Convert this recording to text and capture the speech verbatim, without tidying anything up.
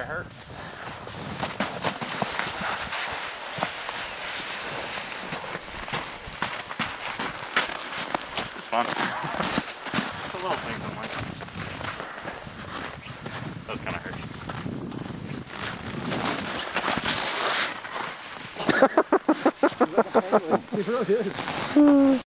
it hurt. It's fun. It's a little thing I'm like. Does kind of hurt. It really is.